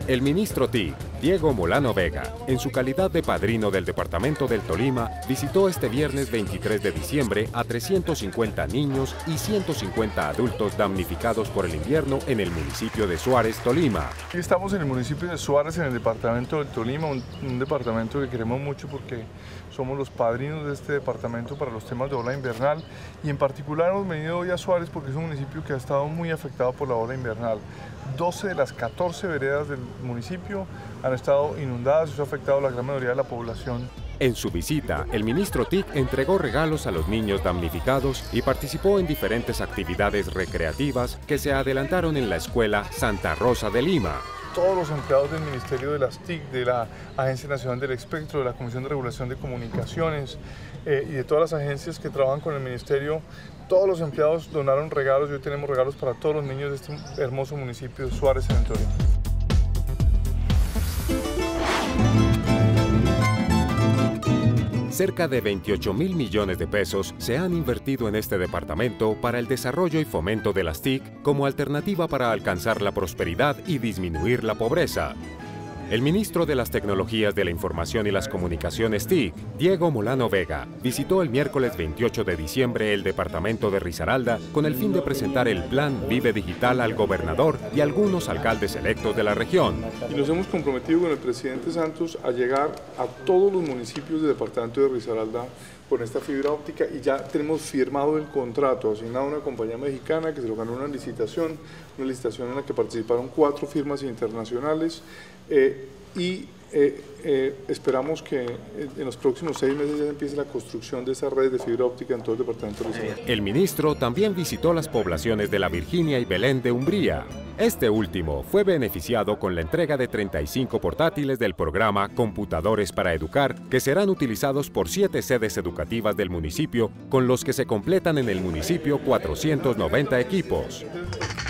El ministro TIC, Diego Molano Vega, en su calidad de padrino del departamento del Tolima, visitó este viernes 23 de diciembre a 350 niños y 150 adultos damnificados por el invierno en el municipio de Suárez, Tolima. Estamos en el municipio de Suárez, en el departamento del Tolima, un departamento que queremos mucho porque somos los padrinos de este departamento para los temas de ola invernal, y en particular hemos venido hoy a Suárez porque es un municipio que ha estado muy afectado por la ola invernal. 12 de las 14 veredas del municipio han estado inundadas y eso ha afectado a la gran mayoría de la población. En su visita, el ministro TIC entregó regalos a los niños damnificados y participó en diferentes actividades recreativas que se adelantaron en la escuela Santa Rosa de Lima. Todos los empleados del Ministerio de las TIC, de la Agencia Nacional del Espectro, de la Comisión de Regulación de Comunicaciones y de todas las agencias que trabajan con el Ministerio, todos los empleados donaron regalos y hoy tenemos regalos para todos los niños de este hermoso municipio de Suárez, en el Tolima. Cerca de 28.000 millones de pesos se han invertido en este departamento para el desarrollo y fomento de las TIC como alternativa para alcanzar la prosperidad y disminuir la pobreza. El ministro de las Tecnologías de la Información y las Comunicaciones TIC, Diego Molano Vega, visitó el miércoles 28 de diciembre el departamento de Risaralda con el fin de presentar el Plan Vive Digital al gobernador y algunos alcaldes electos de la región. Y nos hemos comprometido con el presidente Santos a llegar a todos los municipios del departamento de Risaralda con esta fibra óptica, y ya tenemos firmado el contrato, asignado a una compañía mexicana que se lo ganó una licitación en la que participaron 4 firmas internacionales esperamos que en los próximos 6 meses ya empiece la construcción de esa red de fibra óptica en todo el departamento de Risaralda. El ministro también visitó las poblaciones de La Virginia y Belén de Umbría. Este último fue beneficiado con la entrega de 35 portátiles del programa Computadores para Educar, que serán utilizados por 7 sedes educativas del municipio, con los que se completan en el municipio 490 equipos.